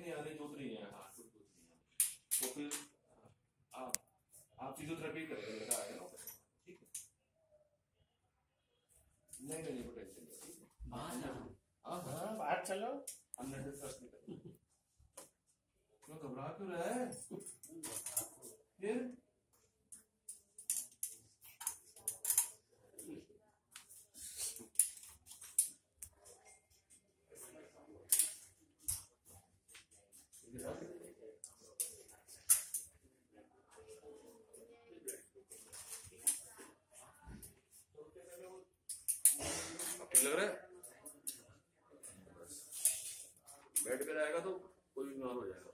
नहीं आ रही, जुट रही है। हाँ जुट रही है। तो फिर आप फिजियोथेरेपी करेंगे, लड़का आएगा ना, ठीक है? नहीं नहीं कोई टेंशन नहीं, ठीक है? हाँ बाहर चलो, अंदर डिस्कस नहीं करेंगे। क्यों घबरा क्यों रहा है फिर? लग रहा है बैठ पे रहेगा तो कोई बीमार हो जाएगा।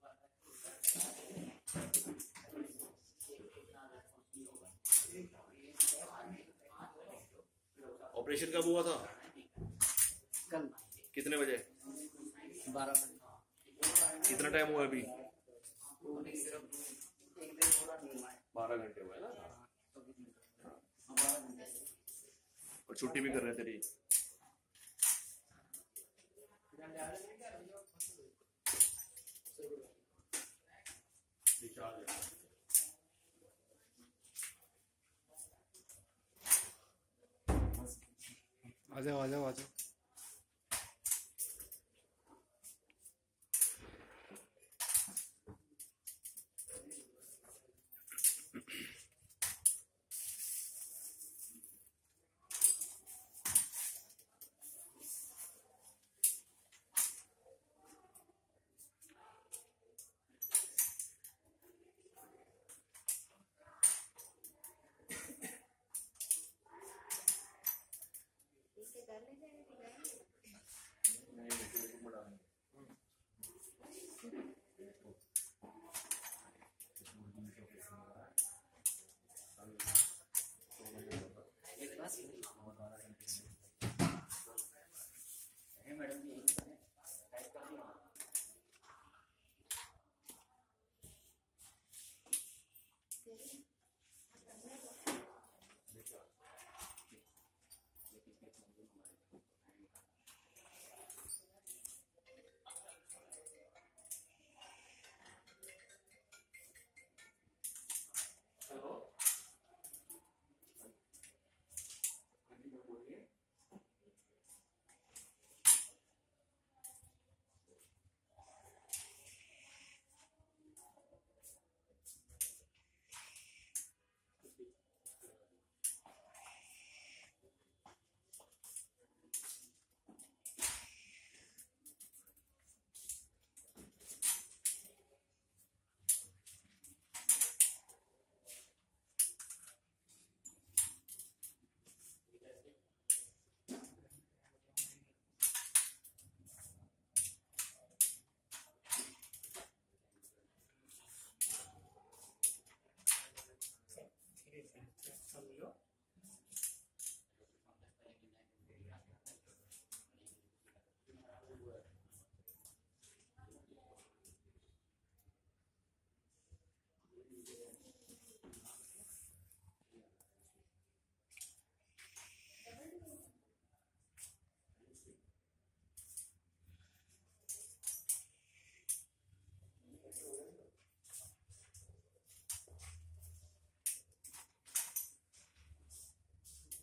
ऑपरेशन कब हुआ था? कल कितने बजे? 12 बजे। कितना टाइम हुआ अभी? सिर्फ 1 दिन पूरा नहीं हुआ है। 12 घंटे हुए ना? 12 घंटे। और छुट्टी भी कर रहे थे तेरी? आ जाओ आ जाओ आ जाओ।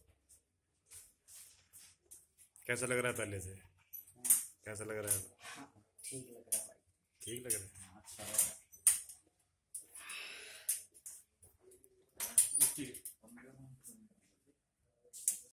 कैसा लग रहा है पहले से? कैसा लग रहा है?